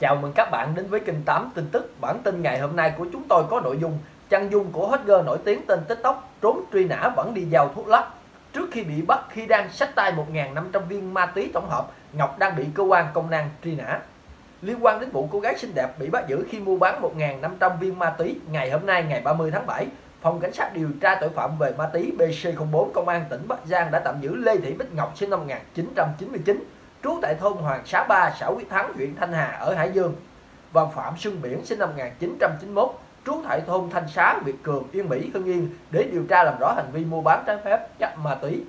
Chào mừng các bạn đến với kênh 8 tin tức. Bản tin ngày hôm nay của chúng tôi có nội dung Trang Dung của hot girl nổi tiếng tên TikTok trốn truy nã vẫn đi giao thuốc lắc. Trước khi bị bắt khi đang xách tay 1.500 viên ma túy tổng hợp, Ngọc đang bị cơ quan công an truy nã. Liên quan đến vụ cô gái xinh đẹp bị bắt giữ khi mua bán 1.500 viên ma túy, ngày hôm nay ngày 30 tháng 7, Phòng Cảnh sát điều tra tội phạm về ma túy BC04 Công an tỉnh Bắc Giang đã tạm giữ Lê Thị Bích Ngọc sinh năm 1999, trú tại thôn Hoàng Xá 3, xã Quyết Thắng, huyện Thanh Hà ở Hải Dương, và Phạm Xuân Biển sinh năm 1991, trú tại thôn Thanh Xá, Việt Cường, Yên Mỹ, Hưng Yên để điều tra làm rõ hành vi mua bán trái phép chất ma túy.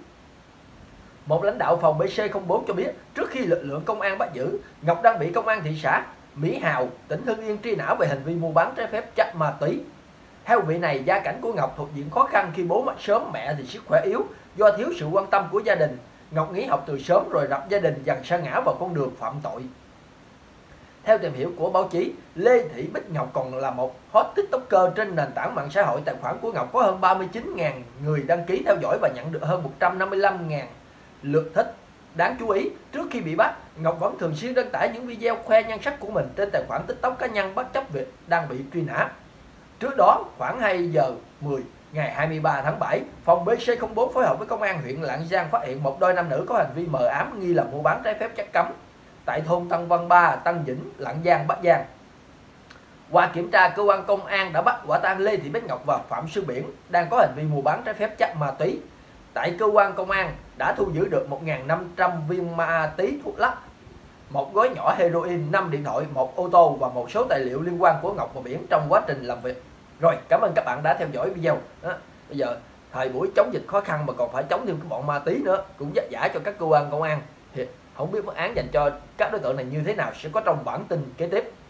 Một lãnh đạo phòng BC04 cho biết, trước khi lực lượng công an bắt giữ, Ngọc đang bị công an thị xã Mỹ Hào, tỉnh Hưng Yên truy nã về hành vi mua bán trái phép chất ma túy. Theo vị này, gia cảnh của Ngọc thuộc diện khó khăn khi bố mất sớm, mẹ thì sức khỏe yếu. Do thiếu sự quan tâm của gia đình, Ngọc nghỉ học từ sớm rồi lập gia đình, dần sa ngã vào con đường phạm tội. Theo tìm hiểu của báo chí, Lê Thị Bích Ngọc còn là một hot TikToker trên nền tảng mạng xã hội. Tài khoản của Ngọc có hơn 39.000 người đăng ký theo dõi và nhận được hơn 155.000 lượt thích. Đáng chú ý, trước khi bị bắt, Ngọc vẫn thường xuyên đăng tải những video khoe nhan sắc của mình trên tài khoản TikTok cá nhân bất chấp việc đang bị truy nã. Trước đó, khoảng 2 giờ 10 ngày 23 tháng 7, phòng BC04 phối hợp với công an huyện Lạng Giang phát hiện một đôi nam nữ có hành vi mờ ám nghi là mua bán trái phép chất cấm tại thôn Tân Văn 3, Tân Vĩnh, Lạng Giang, Bắc Giang. Qua kiểm tra, cơ quan công an đã bắt quả tang Lê Thị Bích Ngọc và Phạm Xuân Biển đang có hành vi mua bán trái phép chất ma túy. Tại cơ quan công an đã thu giữ được 1.500 viên ma túy thuốc lắc, một gói nhỏ heroin, 5 điện thoại, một ô tô và một số tài liệu liên quan của Ngọc và Biển trong quá trình làm việc. Rồi, cảm ơn các bạn đã theo dõi video. Bây giờ thời buổi chống dịch khó khăn mà còn phải chống thêm cái bọn ma túy nữa, cũng vất vả cho các cơ quan công an. Thì không biết mức án dành cho các đối tượng này như thế nào sẽ có trong bản tin kế tiếp.